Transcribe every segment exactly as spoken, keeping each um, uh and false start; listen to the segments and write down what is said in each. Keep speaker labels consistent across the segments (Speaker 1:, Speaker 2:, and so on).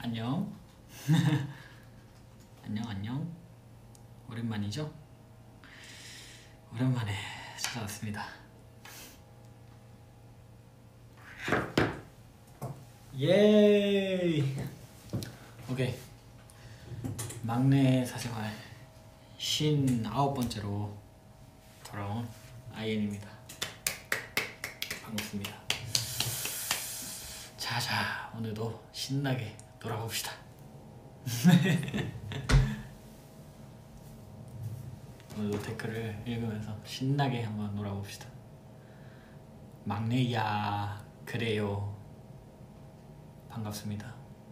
Speaker 1: 안녕. 안녕 안녕. 오랜만이죠? 오랜만에 찾아왔습니다. 예이. 오케이. 막내 사생활 쉰아홉 번째로 돌아온 아이엔입니다. 반갑습니다. 자자, 오늘도 신나게 놀아봅시다. 오늘도 댓글을 읽으면서 신나게 한번 놀아봅시다. 막내야, 그래요. 반갑습니다.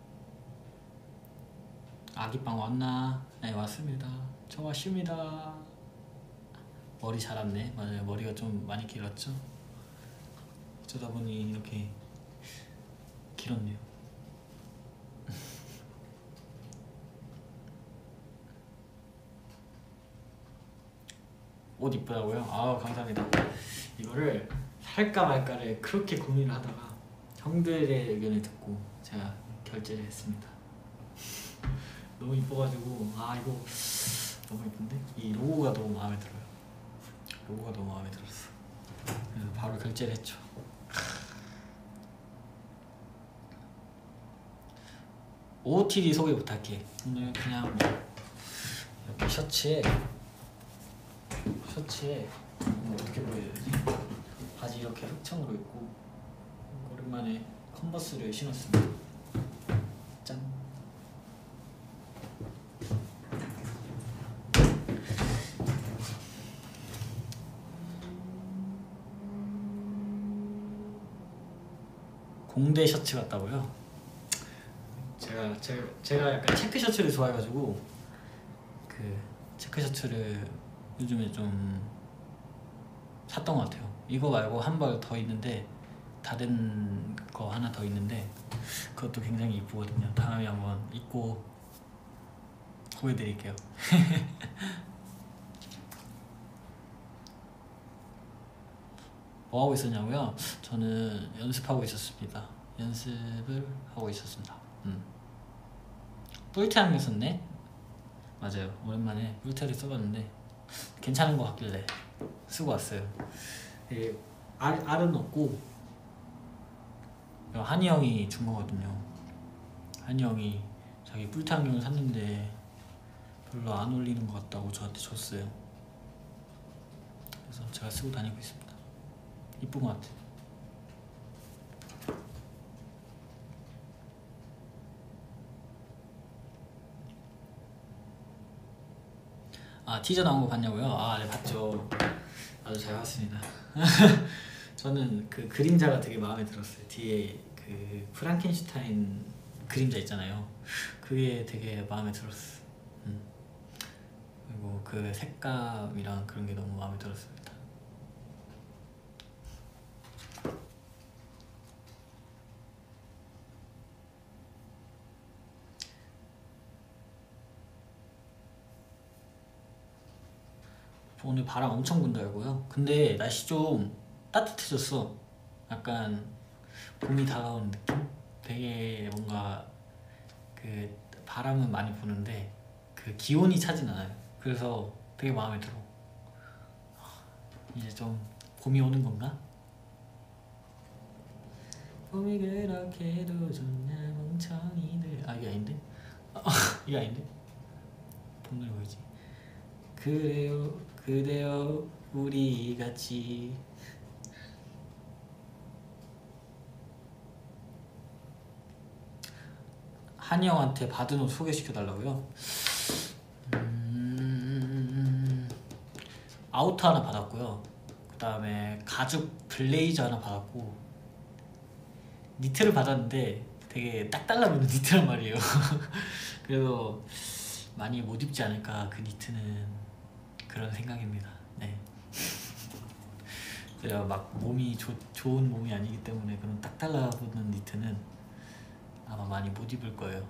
Speaker 1: 아기빵 왔나? 네, 왔습니다. 저 왔습니다. 머리 자랐네. 맞아요, 머리가 좀 많이 길었죠? 어쩌다 보니 이렇게 길었네요. 옷 이쁘다고요? 아우, 감사합니다. 이거를 살까 말까를 그렇게 고민을 하다가 형들의 의견을 듣고 제가 결제를 했습니다. 너무 이뻐가지고, 아 이거 너무 이쁜데? 이 로고가 너무 마음에 들어요. 로고가 너무 마음에 들었어. 그래서 바로 결제를 했죠. 오오티디 소개 부탁해. 오늘 그냥 뭐 이렇게 셔츠에 셔츠에 뭐 어떻게 보여야 되지? 바지 이렇게 흑청으로 입고 오랜만에 컨버스를 신었습니다. 짠. 공대 셔츠 같다고요? 제가 제가, 제가 약간 체크 셔츠를 좋아해가지고 그 체크 셔츠를 요즘에 좀 샀던 것 같아요. 이거 말고 한 벌 더 있는데, 다른 거 하나 더 있는데 그것도 굉장히 이쁘거든요. 다음에 한번 입고 보여드릴게요. 뭐 하고 있었냐고요? 저는 연습하고 있었습니다. 연습을 하고 있었습니다. 음. 뿔테 안경 썼네? 맞아요, 오랜만에 뿔테를 써봤는데 괜찮은 것 같길래 쓰고 왔어요. 예, 알, 알은 없고 한이 형이 준 거거든요. 한이 형이 자기 뿔테 안경을 샀는데 별로 안 어울리는 것 같다고 저한테 줬어요. 그래서 제가 쓰고 다니고 있습니다. 이쁜 것 같아요. 아, 티저 나온 거 봤냐고요? 아, 네, 봤죠. 아주 잘 봤습니다. 저는 그 그림자가 되게 마음에 들었어요. 뒤에 그 프랑켄슈타인 그림자 있잖아요. 그게 되게 마음에 들었어. 음. 그리고 그 색감이랑 그런 게 너무 마음에 들었습니다. 오늘 바람 엄청 분다고요? 근데 날씨 좀 따뜻해졌어. 약간 봄이 다가오는 느낌? 되게 뭔가 그 바람은 많이 부는데 그 기온이 차진 않아요. 그래서 되게 마음에 들어. 이제 좀 봄이 오는 건가? 봄이 그렇게도 좋냐 멍청이들. 아, 이게 아닌데? 이게 아닌데? 봄 노래 뭐지? 그래요 그대여 우리 같이. 한이 형한테 받은 옷 소개시켜달라고요? 음... 아우터 하나 받았고요. 그 다음에 가죽 블레이저 하나 받았고, 니트를 받았는데 되게 딱 달라붙는 니트란 말이에요. 그래서 많이 못 입지 않을까, 그 니트는. 그런 생각입니다. 네. 제가 막 몸이 조, 좋은 몸이 아니기 때문에 그런 딱 달라붙는 니트는 아마 많이 못 입을 거예요.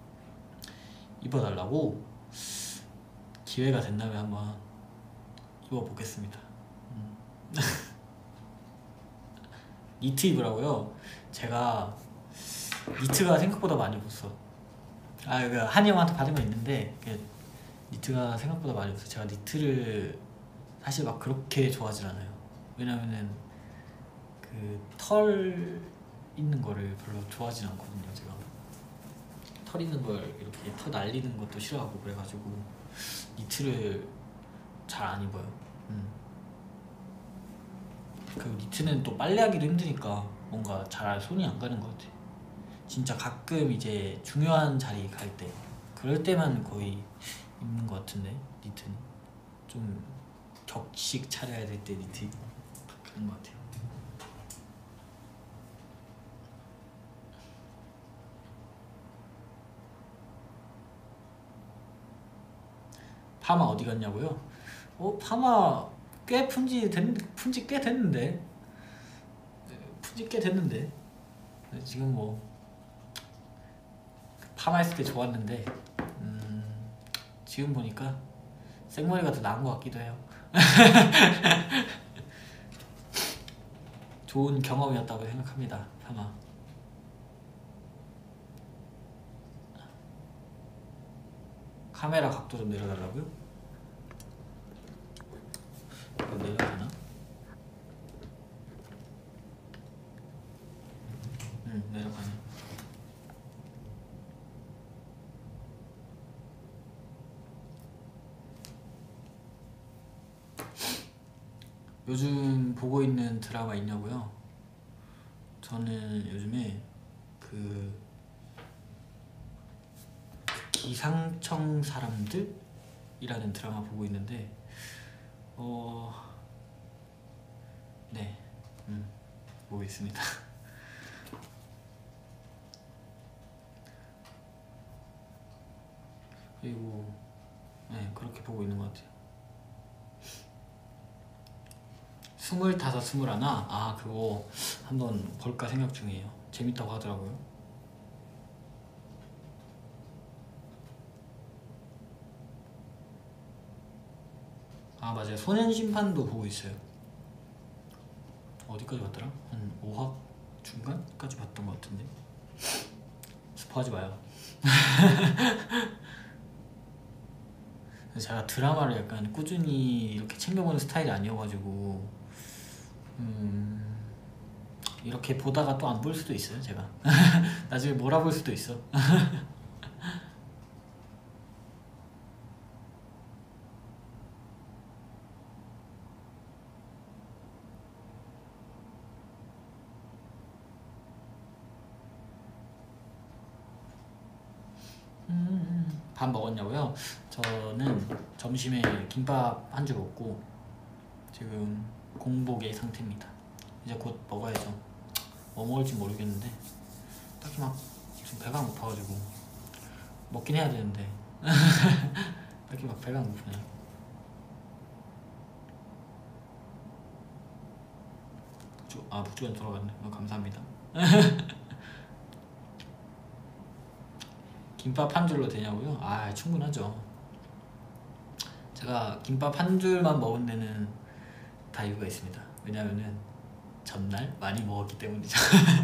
Speaker 1: 입어달라고? 기회가 된다면 한번 입어보겠습니다. 음. 니트 입으라고요? 제가 니트가 생각보다 많이 없어. 아, 그 한이 형한테 받은 거 있는데 니트가 생각보다 많이 없어. 제가 니트를 사실 막 그렇게 좋아하진 않아요. 왜냐면은 그 털 있는 거를 별로 좋아하진 않거든요. 제가 털 있는 걸 이렇게 털 날리는 것도 싫어하고 그래가지고 니트를 잘 안 입어요. 음. 그리고 니트는 또 빨래하기도 힘드니까 뭔가 잘 손이 안 가는 것 같아. 진짜 가끔 이제 중요한 자리 갈 때 그럴 때만 거의 입는 것 같은데 니트는 좀 격식 차려야 될 때 니트 그런 것 같아요. 파마 어디 갔냐고요? 어 파마 꽤 푼지 됐 푼지 꽤 됐는데 푼지 꽤 됐는데 지금 뭐 파마했을 때 좋았는데 음, 지금 보니까 생머리가 더 나은 것 같기도 해요. 좋은 경험이었다고 생각합니다. 파마. 카메라 각도 좀 내려달라고요? 이거 내려가나? 응, 내려가네. 요즘 보고 있는 드라마 있냐고요? 저는 요즘에 그 기상청 사람들이라는 드라마 보고 있는데 어... 네, 음, 보고 있습니다. 그리고 네, 그렇게 보고 있는 것 같아요. 스물다섯, 스물하나? 아, 그거 한번 볼까 생각 중이에요. 재밌다고 하더라고요. 아, 맞아요. 소년심판도 보고 있어요. 어디까지 봤더라? 한 오 화 중간까지 봤던 것 같은데 스포하지 마요. 제가 드라마를 약간 꾸준히 이렇게 챙겨보는 스타일이 아니어가지고 음... 이렇게 보다가 또 안 볼 수도 있어요. 제가 나중에 몰아볼 수도 있어. 음, 밥 먹었냐고요? 저는 점심에 김밥 한 줄 먹고 지금 공복의 상태입니다. 이제 곧 먹어야죠. 뭐 먹을지 모르겠는데 딱히 막 지금 배가 고파가지고 먹긴 해야 되는데 딱히 막 배가 고프네. 북주, 아 북주간 돌아갔네. 어, 감사합니다. 김밥 한 줄로 되냐고요? 아 충분하죠. 제가 김밥 한 줄만 먹은 데는 다 이유가 있습니다. 왜냐면은 전날 많이 먹었기 때문이죠.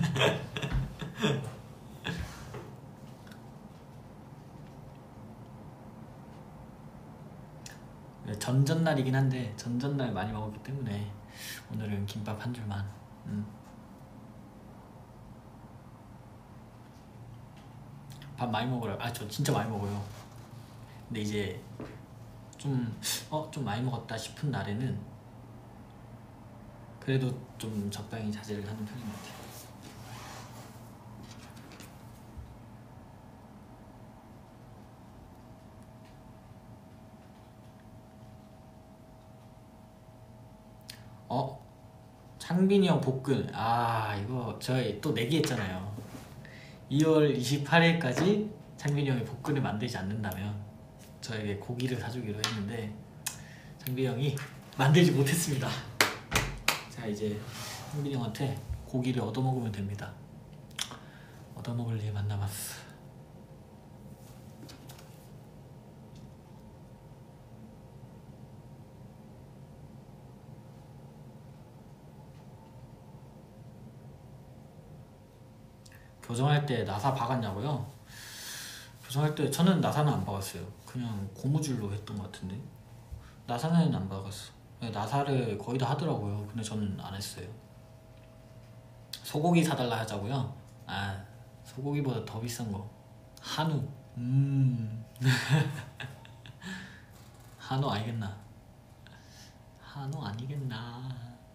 Speaker 1: 전전날이긴 한데 전전날 많이 먹었기 때문에 오늘은 김밥 한 줄만. 음. 밥 많이 먹으라. 아 저 진짜 많이 먹어요. 근데 이제 좀 어? 좀 많이 먹었다 싶은 날에는 그래도 좀 적당히 자제를 하는 편인 것 같아요. 어? 창빈이 형 복근. 아 이거 저희 또 내기했잖아요. 이월 이십팔일까지 창빈이 형이 복근을 만들지 않는다면 저에게 고기를 사주기로 했는데 창빈이 형이 만들지 못했습니다. 자 이제 창빈이 형한테 고기를 얻어먹으면 됩니다. 얻어먹을 일만 남았어. 교정할 때 나사 박았냐고요? 교정할 때 저는 나사는 안 박았어요. 그냥 고무줄로 했던 것 같은데. 나사는 안 박았어. 나사를 거의 다 하더라고요. 근데 저는 안 했어요. 소고기 사달라 하자고요? 아, 소고기보다 더 비싼 거 한우. 음 한우 아니겠나? 한우 아니겠나?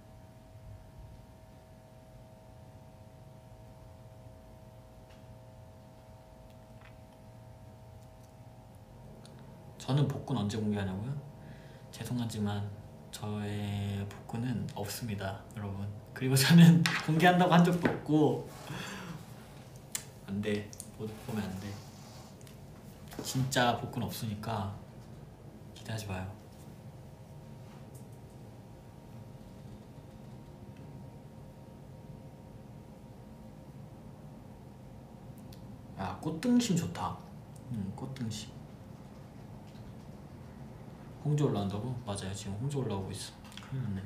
Speaker 1: 저는 복근 언제 공개하냐고요? 죄송하지만 저의 복근은 없습니다, 여러분. 그리고 저는 공개한다고 한 적도 없고. 안돼, 보면 안돼. 진짜 복근 없으니까 기대하지 마요. 야, 꽃등심 좋다. 응, 꽃등심. 홍조 올라온다고? 맞아요, 지금 홍조 올라오고 있어. 큰일 났네.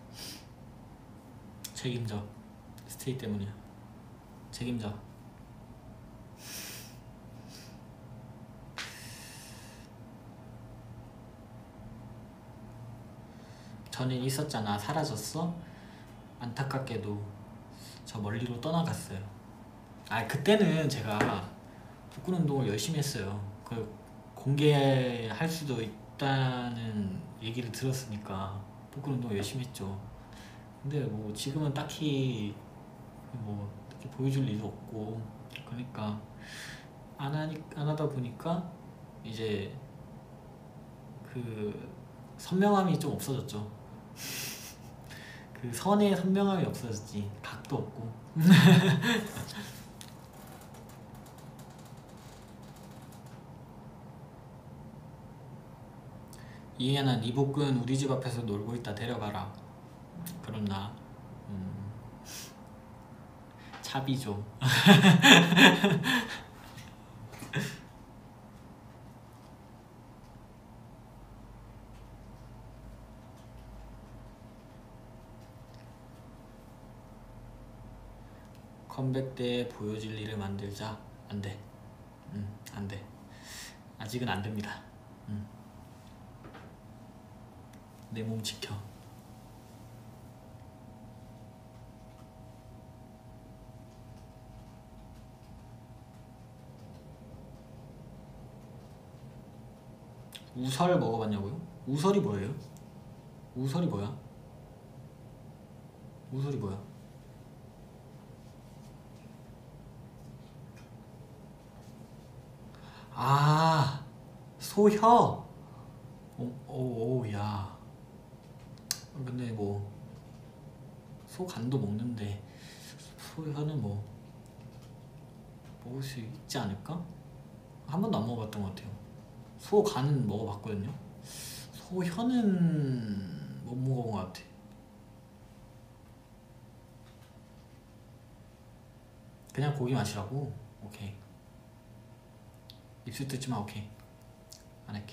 Speaker 1: 책임져. 스테이 때문이야. 책임져. 전에 있었잖아. 사라졌어? 안타깝게도 저 멀리로 떠나갔어요. 아, 그때는 제가 복근 운동을 열심히 했어요. 그 공개할 수도 있다는 얘기를 들었으니까 복근 운동 열심히 했죠. 근데 뭐 지금은 딱히 뭐 이렇게 보여줄 일도 없고, 그러니까 안 하니 안 하다 보니까 이제 그 선명함이 좀 없어졌죠. 그 선의 선명함이 없어졌지. 각도 없고. 이해나, 네 복근 우리 집 앞에서 놀고 있다. 데려가라. 그렇나? 음, 차비죠. 컴백 때 보여질 일을 만들자. 안돼. 음, 안돼. 아직은 안됩니다. 음. 내 몸 지켜. 우설 먹어봤냐고요? 우설이 뭐예요? 우설이 뭐야? 우설이 뭐야? 아, 소혀. 오, 오, 야. 근데 뭐 소 간도 먹는데 소혀는 뭐 먹을 수 있지 않을까? 한 번도 안 먹어봤던 것 같아요. 소 간은 먹어봤거든요. 소 혀는 못 먹어본 것 같아. 그냥 고기 맛이라고? 오케이. 입술 뜯지마. 오케이, 안 할게.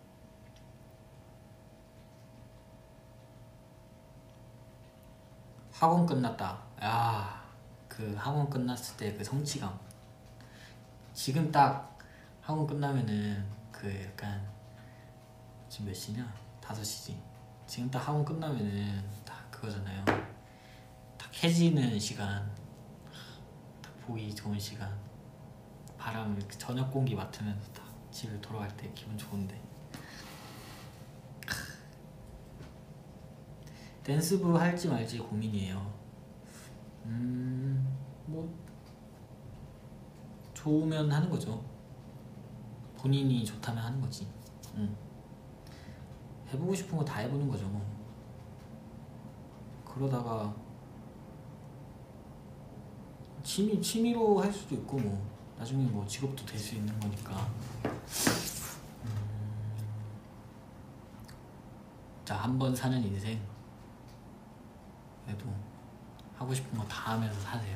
Speaker 1: 학원 끝났다. 야, 그 학원 끝났을 때 그 성취감. 지금 딱 학원 끝나면은 그 약간, 지금 몇 시냐? 다섯 시지. 지금 딱 학원 끝나면은 딱 그거잖아요. 딱 해지는 시간, 딱 보기 좋은 시간, 바람, 저녁 공기 맡으면서 딱 집에 돌아갈 때 기분 좋은데. 댄스부 할지 말지 고민이에요. 음, 뭐 좋으면 하는 거죠. 본인이 좋다면 하는 거지. 음. 해보고 싶은 거 다 해보는 거죠. 뭐. 그러다가 취미, 취미로 할 수도 있고, 뭐 나중에 뭐 직업도 될 수 있는 거니까. 음... 자, 한 번 사는 인생, 그래도 하고 싶은 거 다 하면서 사세요.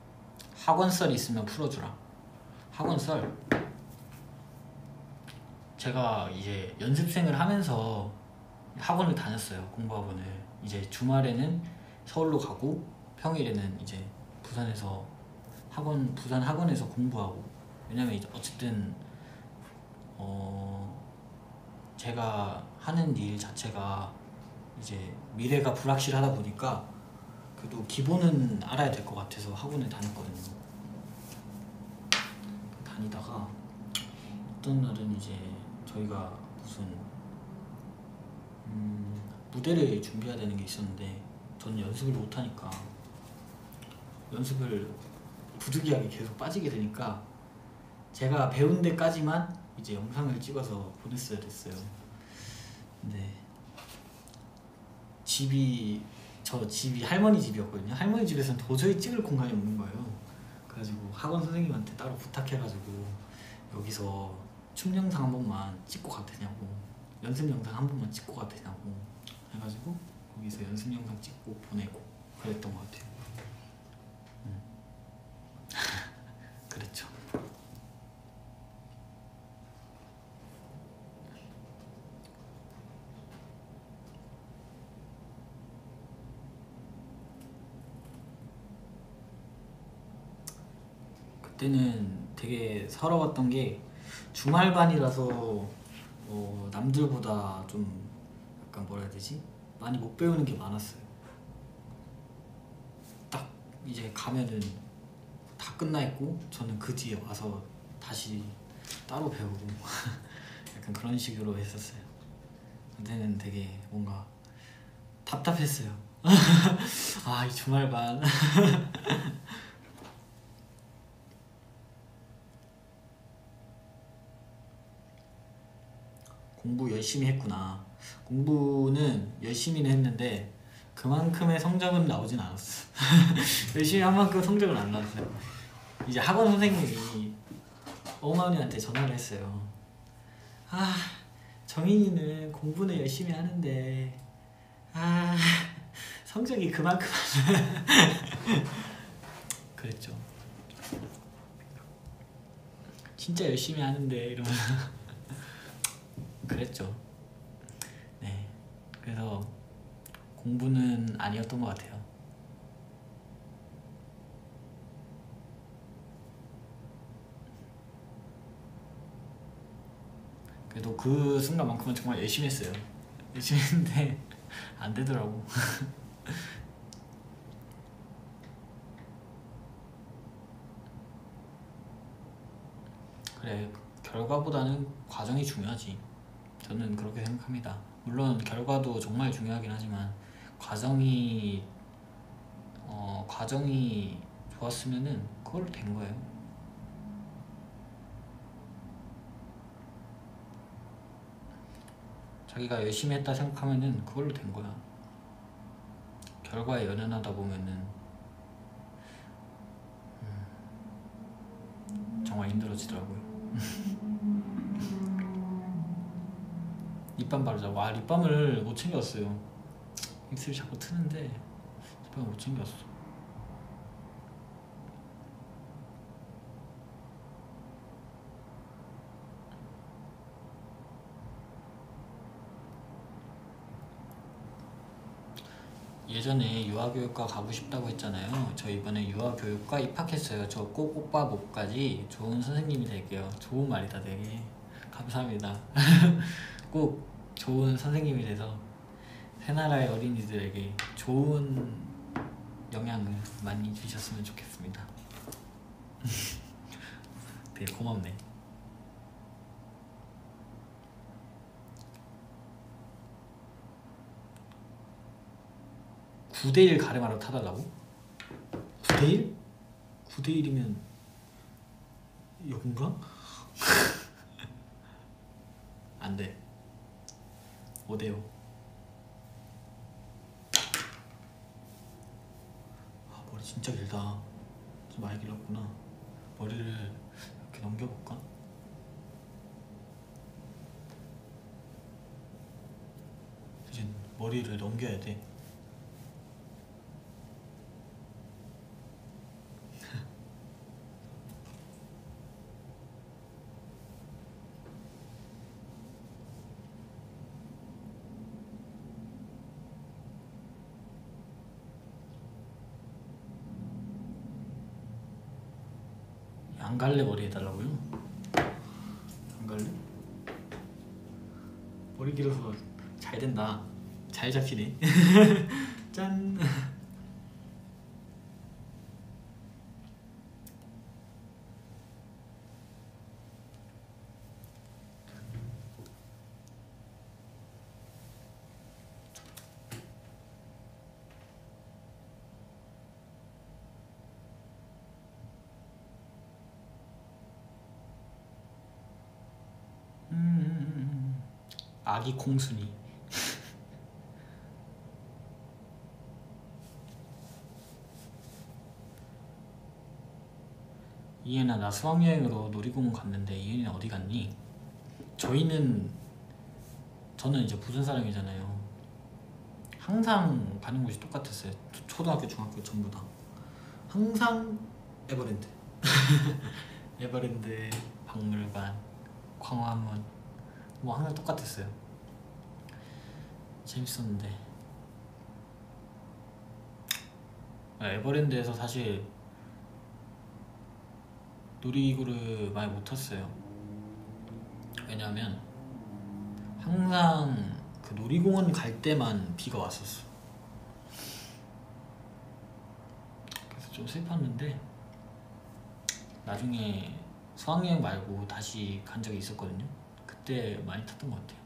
Speaker 1: 학원 썰 있으면 풀어주라. 학원 썰 제가 이제 연습생을 하면서 학원을 다녔어요. 공부학원을. 이제 주말에는 서울로 가고 평일에는 이제 부산에서 학원 부산 학원에서 공부하고. 왜냐면 이제 어쨌든 어 제가 하는 일 자체가 이제 미래가 불확실하다 보니까 그래도 기본은 알아야 될 것 같아서 학원을 다녔거든요. 다니다가 어떤 날은 이제 저희가 무슨 음, 무대를 준비해야 되는 게 있었는데 저는 연습을 못하니까 연습을 부득이하게 계속 빠지게 되니까 제가 배운 데까지만 이제 영상을 찍어서 보냈어야 됐어요. 근데 집이 저 집이 할머니 집이었거든요. 할머니 집에서는 도저히 찍을 공간이 없는 거예요. 그래가지고 학원 선생님한테 따로 부탁해가지고 여기서 춤 영상 한 번만 찍고 가도 되냐고, 연습 영상 한 번만 찍고 가도 되냐고 해가지고 거기서 연습 영상 찍고 보내고 그랬던 것 같아요. 음. 그랬죠. 그때는 되게 서러웠던 게 주말반이라서 어, 남들보다 좀 약간 뭐라 해야 되지? 많이 못 배우는 게 많았어요. 딱 이제 가면은 다 끝나 있고 저는 그 뒤에 와서 다시 따로 배우고 약간 그런 식으로 했었어요. 그때는 되게 뭔가 답답했어요. 아, 이 주말반. 공부 열심히 했구나. 공부는 열심히는 했는데 그만큼의 성적은 나오진 않았어. 열심히 한 만큼 성적은 안 나왔어요. 이제 학원 선생님이 어머니한테 전화를 했어요. 아, 정인이는 공부는 열심히 하는데 아, 성적이 그만큼 그랬죠. 진짜 열심히 하는데 이러면서 그랬죠. 네, 그래서 공부는 아니었던 것 같아요. 그래도 그 순간만큼은 정말 열심히 했어요. 열심히 했는데 안 되더라고. 그래, 결과보다는 과정이 중요하지. 저는 그렇게 생각합니다. 물론 결과도 정말 중요하긴 하지만 과정이 어, 과정이 좋았으면은 그걸로 된 거예요. 자기가 열심히 했다 생각하면은 그걸로 된 거야. 결과에 연연하다 보면은 음, 정말 힘들어지더라고요. 립밤 바르자고. 아, 립밤을 못 챙겼어요. 입술이 자꾸 트는데 립밤을 못 챙겼어. 예전에 유아교육과 가고 싶다고 했잖아요. 저 이번에 유아교육과 입학했어요. 저 꼭 오빠 목까지 좋은 선생님이 될게요. 좋은 말이다 되게. 감사합니다. 꼭 좋은 선생님이 돼서 새나라의 어린이들에게 좋은 영향을 많이 주셨으면 좋겠습니다. 되게 고맙네. 구 대 일 가르마로 타달라고? 구 대 일? 구 대 일이면 여군가? 안돼. 오 대 오. 아, 머리 진짜 길다. 좀 많이 길었구나. 머리를 이렇게 넘겨볼까? 이제 머리를 넘겨야 돼. 안 갈래 머리 해달라고요? 안 갈래? 머리 길어서 잘 된다. 잘 잡히네. 짠. 음, 아기 콩순이. 이해나 나 수학여행으로 놀이공원 갔는데 이해는 어디 갔니? 저희는 저는 이제 부산 사람이잖아요. 항상 가는 곳이 똑같았어요. 초- 초등학교 중학교 전부 다 항상 에버랜드. 에버랜드, 박물관, 광화문 뭐 항상 똑같았어요. 재밌었는데 에버랜드에서 사실 놀이기구를 많이 못 탔어요. 왜냐면 항상 그 놀이공원 갈 때만 비가 왔었어. 그래서 좀 슬펐는데 나중에 수학여행 말고 다시 간 적이 있었거든요. 그때 많이 탔던 것 같아요.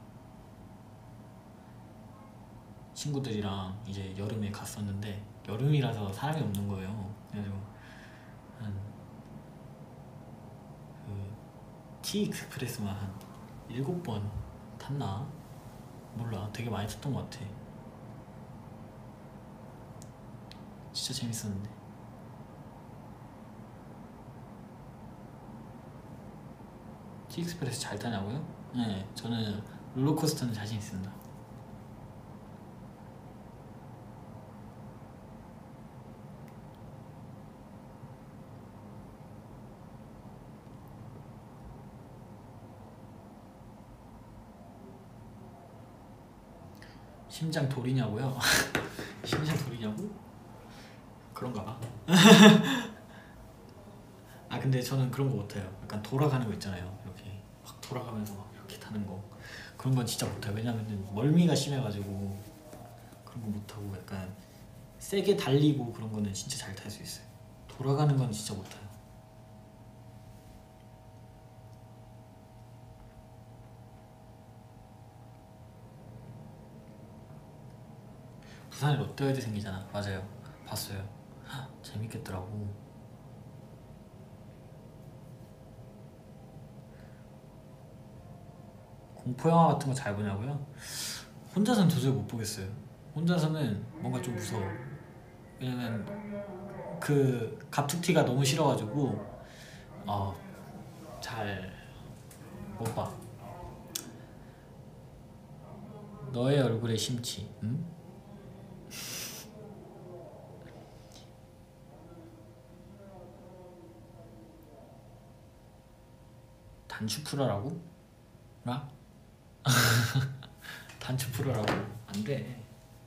Speaker 1: 친구들이랑 이제 여름에 갔었는데 여름이라서 사람이 없는 거예요. 그래가지고 한 그 티익스프레스만 한 일곱 번 탔나? 몰라. 되게 많이 탔던 것 같아. 진짜 재밌었는데. 티익스프레스 잘 타냐고요? 네, 저는 롤러코스터는 자신 있습니다. 심장 돌이냐고요? 심장 돌이냐고? 그런가 봐. 아 근데 저는 그런 거 못해요. 약간 돌아가는 거 있잖아요. 이렇게 막 돌아가면서 막 이렇게 타는 거. 그런 건 진짜 못해요. 왜냐면은 멀미가 심해가지고 그런 거 못하고 약간 세게 달리고 그런 거는 진짜 잘 탈 수 있어요. 돌아가는 건 진짜 못해요. 부산에 롯데월드 생기잖아. 맞아요. 봤어요. 헉, 재밌겠더라고. 공포영화 같은 거 잘 보냐고요? 혼자서는 도저히 못 보겠어요. 혼자서는 뭔가 좀 무서워. 왜냐면 그 갑툭튀가 너무 싫어가지고 어, 잘 못 봐. 너의 얼굴에 심취. 응? 단추 풀어라고? 나? 단추 풀어라고? 안 돼.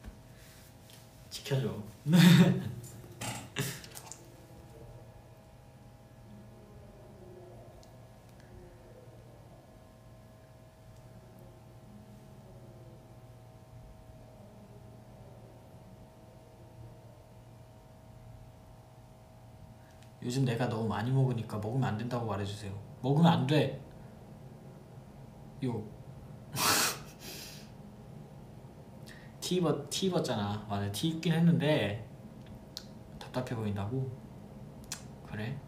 Speaker 1: 지켜줘. 요즘 내가 너무 많이 먹으니까 먹으면 안 된다고 말해주세요. 먹으면 안 돼. 요. 티 입었, 티 입었잖아. 맞아, 티 입긴 했는데 답답해 보인다고? 그래?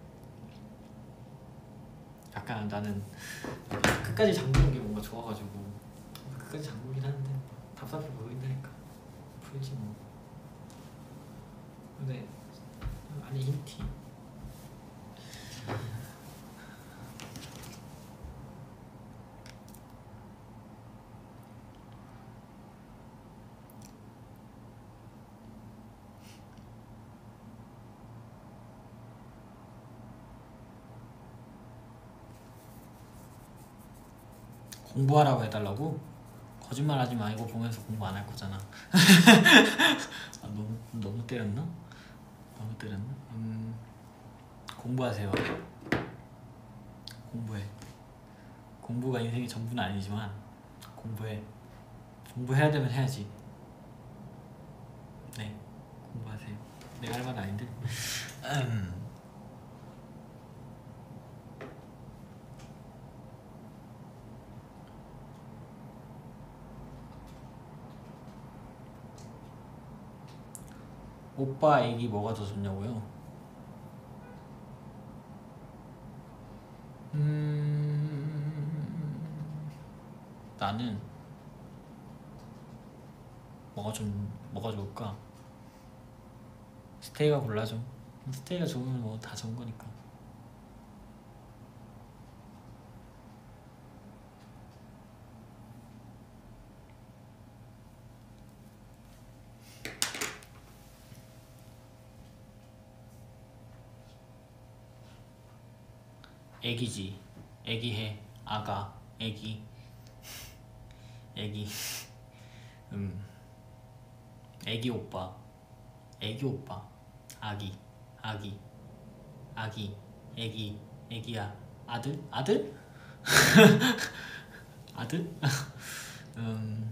Speaker 1: 약간 나는 끝까지 잠그는 게 뭔가 좋아가지고 끝까지 잠그긴 하는데 답답해 보인다니까. 풀지 뭐. 근데 안에 흰 티. 공부하라고 해달라고? 거짓말하지 마. 이거 보면서 공부 안 할 거잖아. 아, 너무 너무 때렸나? 너무 때렸나? 음, 공부하세요. 공부해. 공부가 인생의 전부는 아니지만 공부해. 공부해야 되면 해야지. 네, 공부하세요. 내가 할 말은 아닌데. 음. 오빠 애기 뭐가 더 좋냐고요? 음... 나는 뭐가 좀 뭐가 좋을까? 스테이가 골라줘. 스테이가 좋으면 뭐 다 좋은 거니까. 애기지. 애기해. 아가. 애기. 애기. 음. 애기 오빠. 애기 오빠. 아기. 아기. 아기. 애기. 애기야. 아들? 아들? 아들? 음.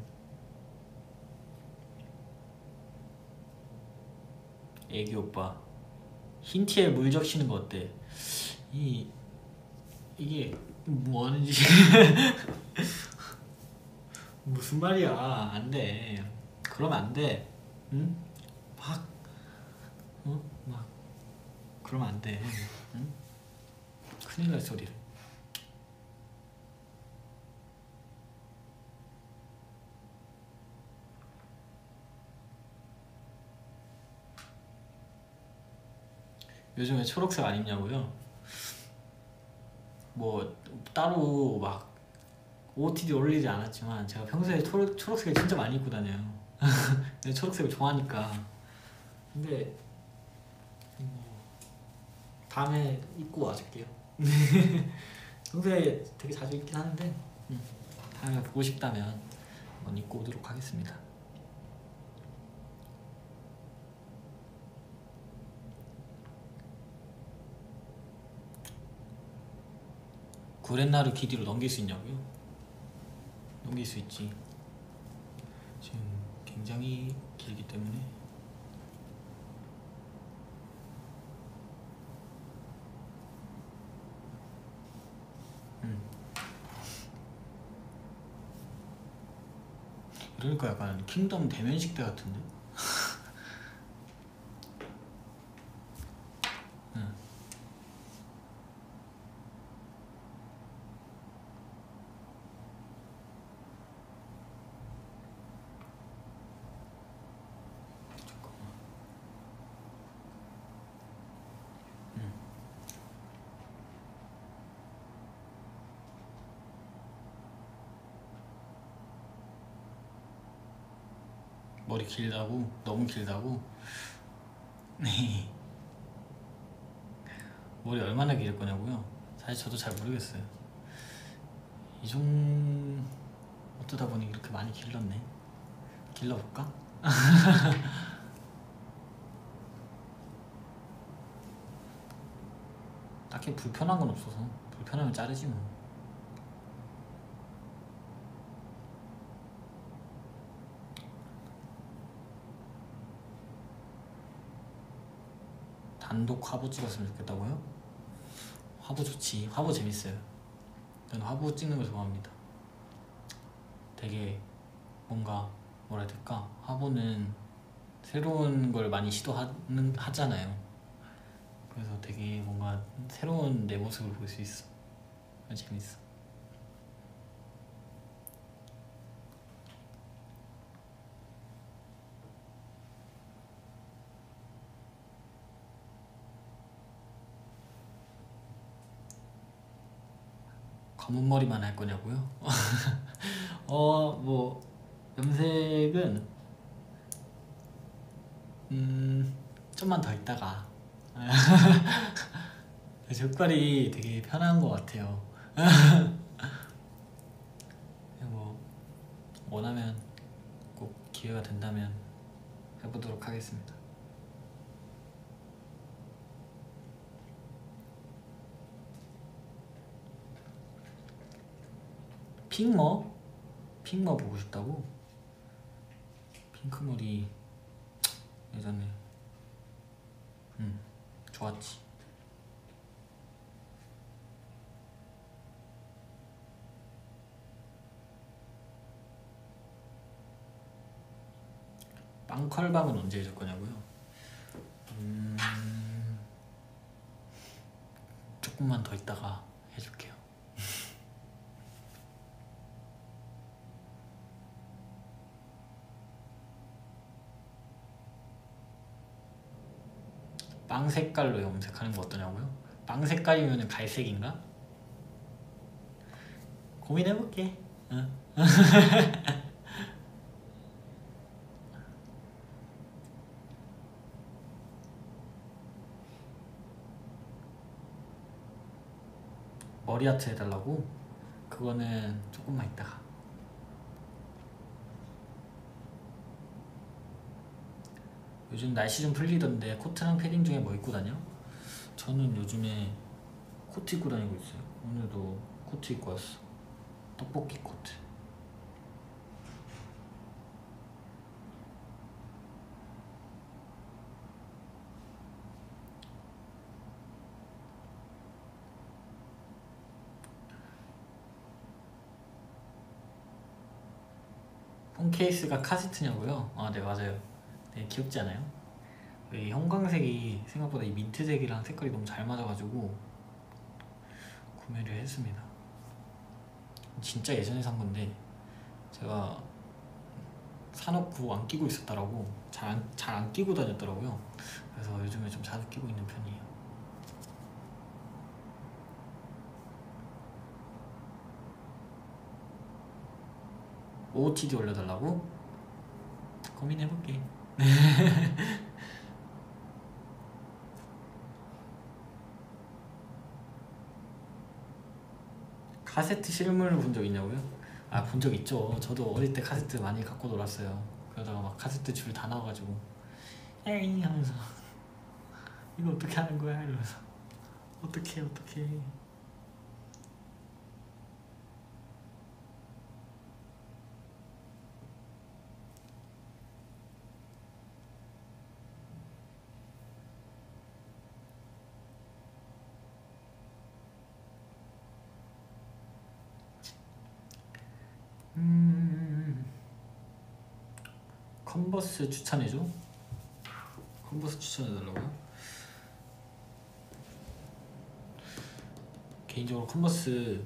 Speaker 1: 애기 오빠. 흰 티에 물 적시는 거 어때? 이 이게 뭐 하는지 무슨 말이야? 안 돼. 그러면 안 돼. 응? 막, 어? 막 그러면 안 돼. 응? 큰일 날 소리를. 요즘에 초록색 안 입냐고요? 뭐 따로 막 오오티디 올리지 않았지만 제가 평소에 초록, 초록색을 진짜 많이 입고 다녀요. 초록색을 좋아하니까. 근데 뭐 다음에 입고 와줄게요. 평소에 되게 자주 입긴 하는데 다음에 보고 싶다면 한번 입고 오도록 하겠습니다. 구렛나루 길이로 넘길 수 있냐고요? 넘길 수 있지. 지금 굉장히 길기 때문에. 음. 이러니까 약간 킹덤 대면식 때 같은데? 응. 잠깐만. 응. 머리 길다고? 너무 길다고? 네. 머리 얼마나 길 거냐고요? 사실 저도 잘 모르겠어요. 이 종... 어쩌다 보니 이렇게 많이 길렀네. 길러볼까? 딱히 불편한 건 없어서. 불편하면 자르지 뭐. 단독 화보 찍었으면 좋겠다고요? 화보 좋지. 화보 재밌어요. 저는 화보 찍는 거 좋아합니다. 되게 뭔가 뭐라 해야 될까? 화보는 새로운 걸 많이 시도하는 하잖아요. 그래서 되게 뭔가 새로운 내 모습을 볼 수 있어. 재밌어. 검은 머리만 할 거냐고요? 어, 뭐 염색은 음 좀만 더 있다가. 젓갈이 되게 편한 것 같아요. 뭐 원하면 꼭 기회가 된다면 해보도록 하겠습니다. 핑머? 핑머 보고 싶다고? 핑크머리 예전에 음 좋았지. 빵컬방은 언제 해줄 거냐고요? 음... 조금만 더 있다가 해줄게요. 빵 색깔로 염색하는 거 어떠냐고요? 빵 색깔이면 갈색인가? 고민해볼게. 응. 머리 아트 해달라고? 그거는 조금만 있다가. 요즘 날씨 좀 풀리던데 코트랑 패딩 중에 뭐 입고 다녀? 저는 요즘에 코트 입고 다니고 있어요. 오늘도 코트 입고 왔어. 떡볶이 코트. 폰 케이스가 카세트냐고요? 아, 네, 맞아요. 네, 귀엽지 않아요? 이 형광색이 생각보다 이 민트색이랑 색깔이 너무 잘 맞아가지고 구매를 했습니다. 진짜 예전에 산 건데 제가 사놓고 안 끼고 있었더라고. 잘 안, 잘 안 끼고 다녔더라고요. 그래서 요즘에 좀 자주 끼고 있는 편이에요. 오오티디 올려달라고? 고민해볼게. 카세트 실물을 본 적 있냐고요? 아, 본 적 있죠. 저도 어릴 때 카세트 많이 갖고 놀았어요. 그러다가 막 카세트 줄 다 나와가지고 에잉 하면서 이거 어떻게 하는 거야? 이러면서 어떻게 어떻게 음... 컨버스 추천해줘? 컨버스 추천해달라고요? 개인적으로 컨버스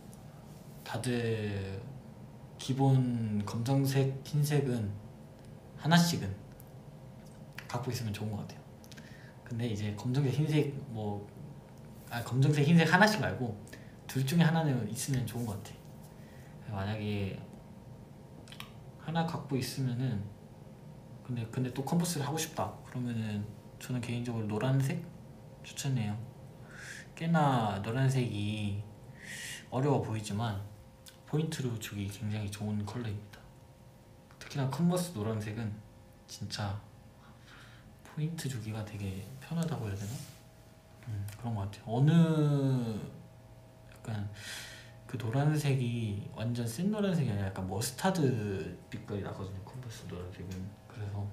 Speaker 1: 다들 기본 검정색, 흰색은 하나씩은 갖고 있으면 좋은 것 같아요. 근데 이제 검정색, 흰색 뭐 아, 검정색, 흰색 하나씩 말고 둘 중에 하나는 있으면 좋은 것 같아. 만약에 하나 갖고 있으면은 근데 근데 또 컨버스를 하고 싶다 그러면은 저는 개인적으로 노란색 추천해요. 꽤나 노란색이 어려워 보이지만 포인트로 주기 굉장히 좋은 컬러입니다. 특히나 컨버스 노란색은 진짜 포인트 주기가 되게 편하다고 해야 되나? 음, 그런 것 같아요. 어느 약간 그 노란색이 완전 센 노란색이 아니라 약간 머스타드 빛깔이 나거든요. 컨버스 노란색은. 그래서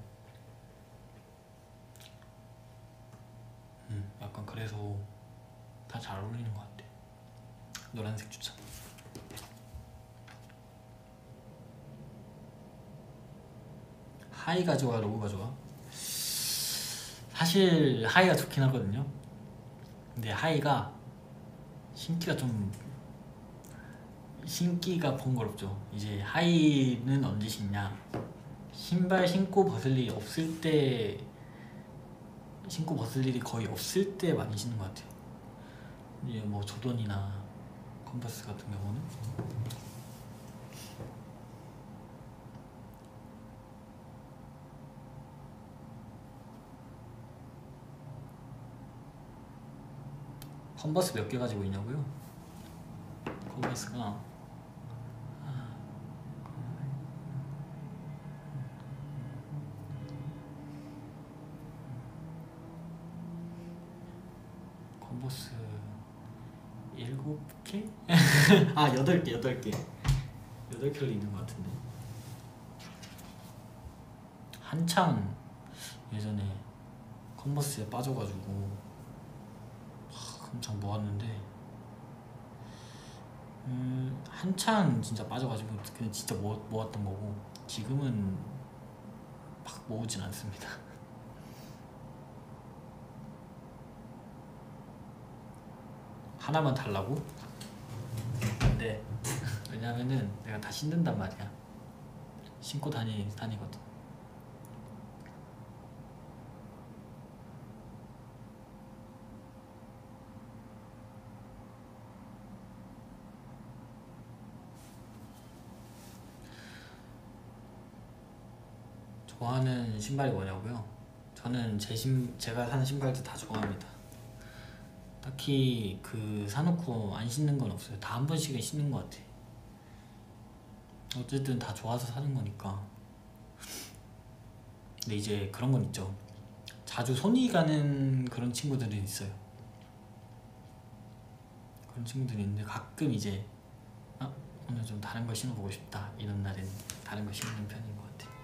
Speaker 1: 음, 약간 그래서 다 잘 어울리는 것 같아요. 노란색 추천. 하이가 좋아, 로우가 좋아? 사실 하이가 좋긴 하거든요. 근데 하이가 신기가 좀 신기가 번거롭죠. 이제 하이는 언제 신냐? 신발 신고 벗을 일이 없을 때 신고 벗을 일이 거의 없을 때 많이 신는 것 같아요. 이제 뭐 조던이나 컨버스 같은 경우는 컨버스 몇 개 가지고 있냐고요? 컨버스가 컨버스 일곱 개? 아, 여덟 개, 여덟 개. 여덟 켤레 있는 것 같은데. 한창 예전에 컨버스에 빠져가지고 하, 엄청 모았는데 음, 한창 진짜 빠져가지고 그냥 진짜 모았, 모았던 거고 지금은 막 모으진 않습니다. 하나만 달라고? 네. 왜냐면은 내가 다 신는단 말이야. 신고 다니, 다니거든. 좋아하는 신발이 뭐냐고요? 저는 제 신, 제가 사는 신발들 다 좋아합니다. 딱히 그 사놓고 안 신는 건 없어요. 다 한 번씩은 신는 것 같아. 어쨌든 다 좋아서 사는 거니까. 근데 이제 그런 건 있죠. 자주 손이 가는 그런 친구들은 있어요. 그런 친구들이 있는데 가끔 이제 아, 오늘 좀 다른 걸 신어보고 싶다 이런 날엔 다른 걸 신는 편인 것 같아요.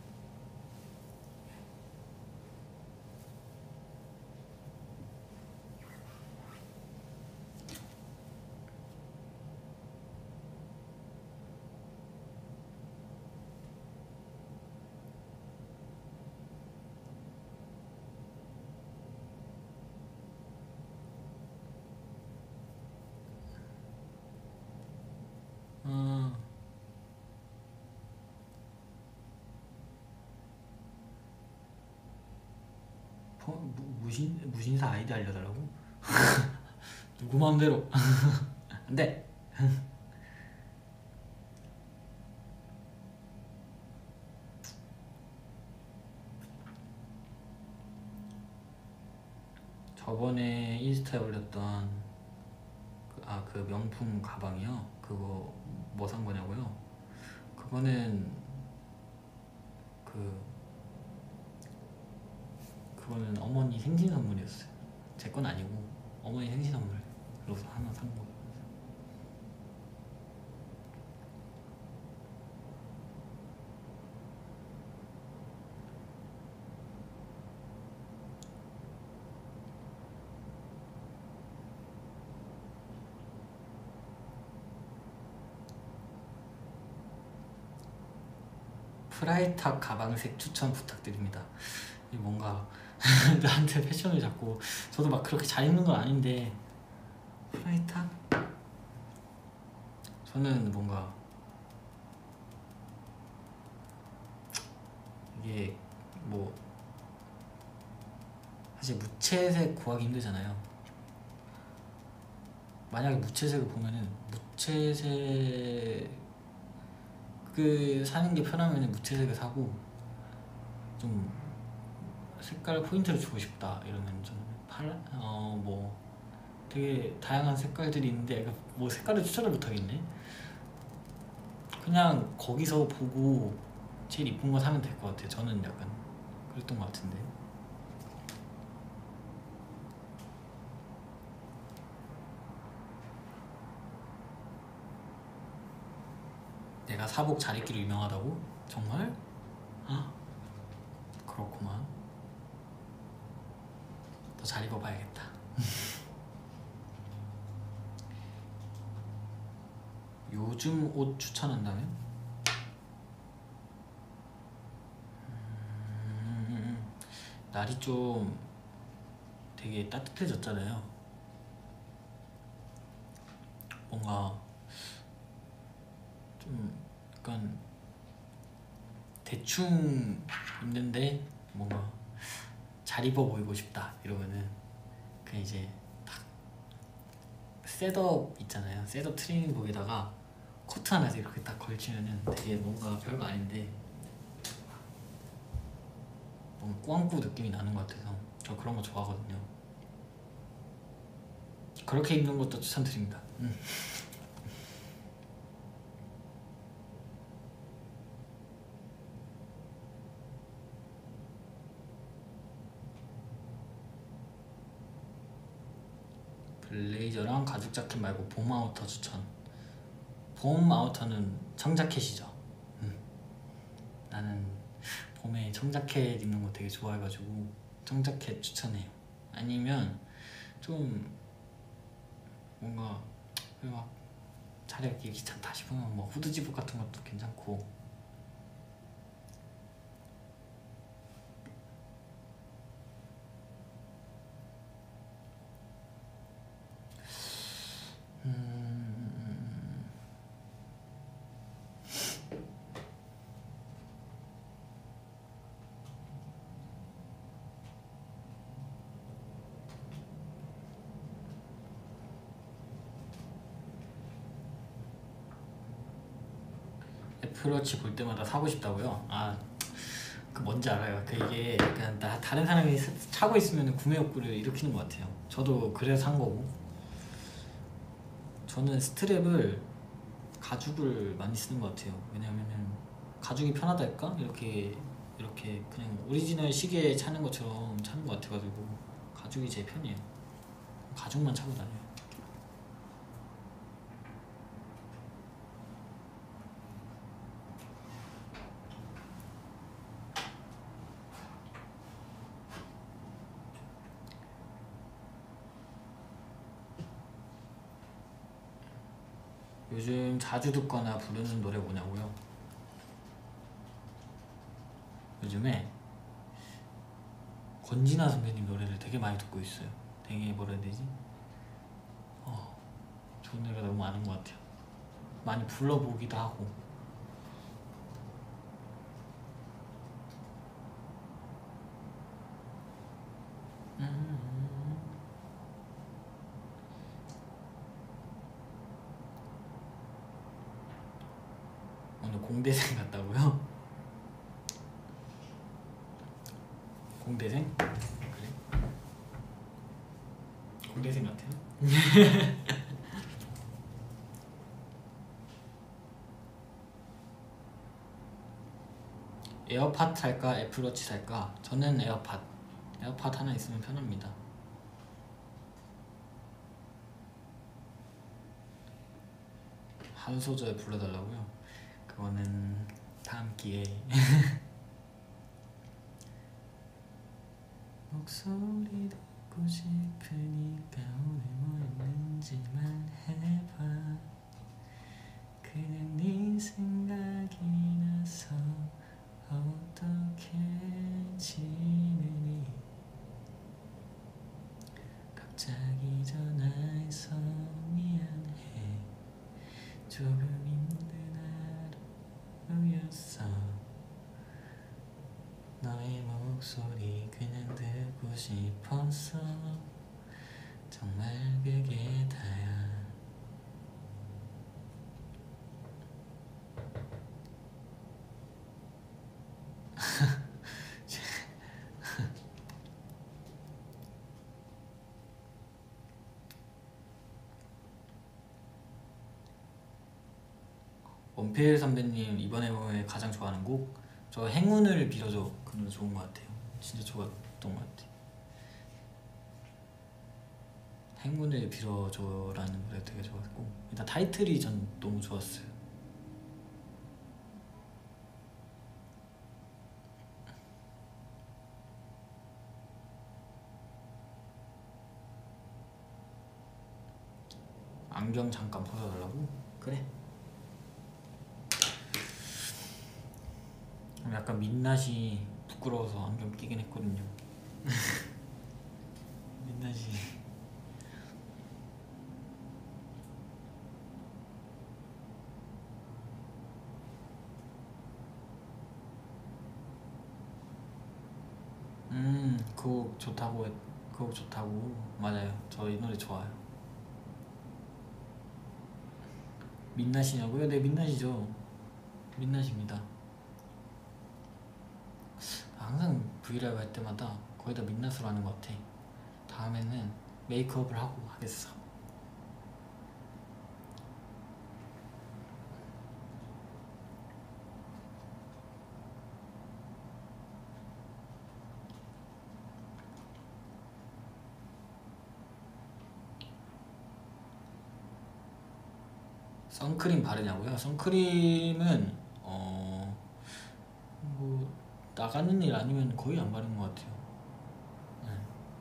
Speaker 1: 음, 포- 무, 무신, 무신사 아이디 알려달라고? 누구 마음대로 안돼. 저번에 인스타에 올렸던 그, 아, 그 명품 가방이요? 그거 뭐 산 거냐고요? 그거는 그 그거는 어머니 생신 선물이었어요. 제 건 아니고 어머니 생신 선물로서 하나 산 거예요. 프라이탑 가방색 추천 부탁드립니다. 이 뭔가 나한테 패션을 자꾸 저도 막 그렇게 잘 입는 건 아닌데 프라이탑? 저는 뭔가 이게 뭐 사실 무채색 구하기 힘들잖아요. 만약에 무채색을 보면은 무채색 그 사는 게 편하면 무채색을 사고 좀 색깔 포인트를 주고 싶다 이러면 좀 파란 어뭐 되게 다양한 색깔들이 있는데 뭐 색깔을 추천을 못 하겠네. 그냥 거기서 보고 제일 이쁜 거 사면 될 것 같아요. 저는 약간 그랬던 것 같은데. 내가 사복 잘 입기로 유명하다고? 정말? 아 그렇구만. 더 잘 입어봐야겠다. 요즘 옷 추천한다면? 음, 날이 좀 되게 따뜻해졌잖아요. 뭔가 좀 약간 대충 입는데 뭔가 잘 입어 보이고 싶다 이러면은 그냥 이제 딱 셋업 있잖아요. 셋업 트레이닝복에다가 코트 하나 이렇게 딱 걸치면은 되게 뭔가 별거 아닌데 뭔가 꾸안꾸 느낌이 나는 것 같아서 저 그런 거 좋아하거든요. 그렇게 입는 것도 추천드립니다. 음. 블레이저랑 가죽 자켓 말고 봄아우터 추천. 봄 아우터는 청자켓이죠. 음. 나는 봄에 청자켓 입는 거 되게 좋아해가지고 청자켓 추천해요. 아니면 좀 뭔가 막 차려입기 귀찮다 싶으면 뭐 후드 집업 같은 것도 괜찮고. 음... 애플워치 볼 때마다 사고 싶다고요? 아, 그 뭔지 알아요. 그 이게 약간 나, 다른 사람이 차고 있으면 구매 욕구를 일으키는 것 같아요. 저도 그래서 산 거고. 저는 스트랩을 가죽을 많이 쓰는 것 같아요. 왜냐면은 가죽이 편하달까? 이렇게 이렇게 그냥 오리지널 시계에 차는 것처럼 차는 것 같아가지고 가죽이 제일 편해요. 가죽만 차고 다녀요. 요즘 자주 듣거나 부르는 노래 뭐냐고요? 요즘에 권진아 선배님 노래를 되게 많이 듣고 있어요. 되게 뭐라 해야 되지? 어, 좋은 노래가 너무 많은 것 같아요. 많이 불러보기도 하고. 음. 오늘 공대생 같다고요? 공대생? 그래? 공대생 같아요? 에어팟 살까? 애플워치 살까? 저는 에어팟. 에어팟 하나 있으면 편합니다. 한 소절 불러달라고요? 그거는 다음 기회에. 목소리 듣고 싶으니까 오늘 뭐 했는지 말해봐. 그냥 네 생각이 나서 어떻게 지내니. 갑자기 전화해서 미안해. 조금 힘든 하루였어. 너의 목소리 그냥 듣고 싶었어. 정말 그게 다야. 원필 선배님 이번 앨범에 가장 좋아하는 곡? 저 행운을 빌어줘. 그 노래 좋은 것 같아요. 진짜 좋았던 것 같아요. 행운을 빌어줘라는 노래 되게 좋았고, 일단 타이틀이 전 너무 좋았어요. 안경 잠깐 벗어달라고? 그래. 약간 민낯이 부끄러워서 안경 끼긴 했거든요. 민낯이. 음, 그 곡 좋다고 그 곡 좋다고. 맞아요. 저 이 노래 좋아요. 민낯이냐고요? 네, 민낯이죠. 민낯입니다. 항상 브이라이브 할 때마다 거의 다 민낯으로 하는 것 같아. 다음에는 메이크업을 하고 하겠어. 선크림 바르냐고요? 선크림은 어... 뭐 나가는 일 아니면 거의 안 바르는 것 같아요. 네.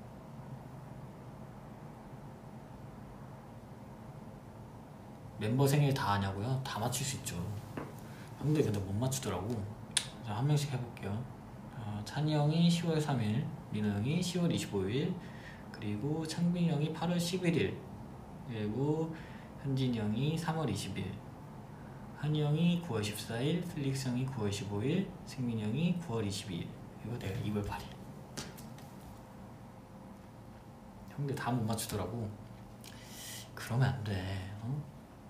Speaker 1: 멤버 생일 다 아냐고요? 다 맞출 수 있죠. 형들 근데 못 맞추더라고. 자, 한 명씩 해볼게요. 어, 찬이 형이 시월 삼일, 민호 형이 시월 이십오일, 그리고 창빈이 형이 팔월 십일일, 그리고 현진이 형이 삼월 이십일, 한이 형이 구월 십사일, 플릭스 형이 구월 십오일, 승민이 형이 구월 이십이일, 그리고 내가 이월 팔일. 형들 다 못 맞추더라고. 그러면 안 돼. 어?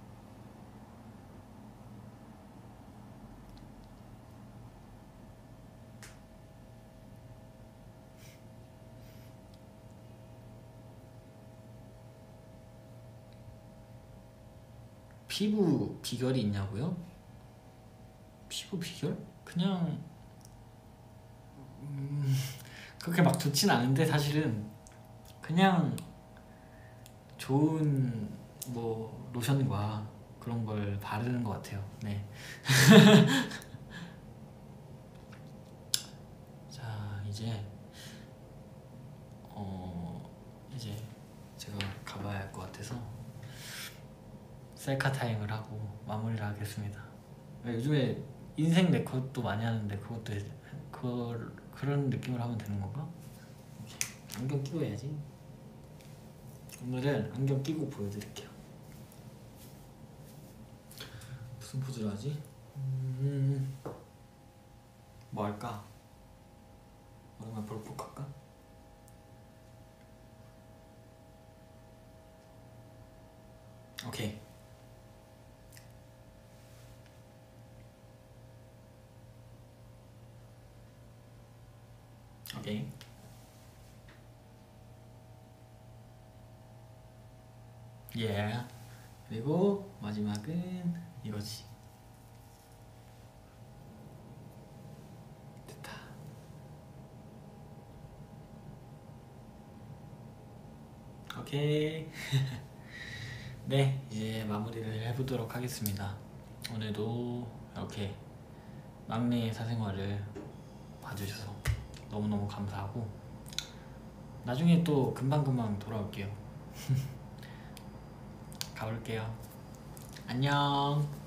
Speaker 1: 피부 비결이 있냐고요? 피부 비결? 그냥 음, 그렇게 막 좋진 않은데 사실은 그냥 좋은 뭐 로션과 그런 걸 바르는 것 같아요. 네. 자, 이제 어 이제 제가 가봐야 할 것 같아서 셀카 타임을 하고 마무리를 하겠습니다. 요즘에 인생 네컷도 많이 하는데 그것도 그걸 그런 느낌으로 하면 되는 건가? 안경 끼고 해야지. 오늘은 안경 끼고 보여드릴게요. 무슨 포즈를 하지? 음... 뭐 할까? 오랜만에 볼폭 할까? 오케이. 오케이. 예. Yeah. 그리고 마지막은 이거지. 됐다. 오케이. 네, 이제 마무리를 해보도록 하겠습니다. 오늘도 이렇게 막내 사생활을 봐주셔서 너무너무 감사하고 나중에 또 금방금방 돌아올게요. 가볼게요. 안녕.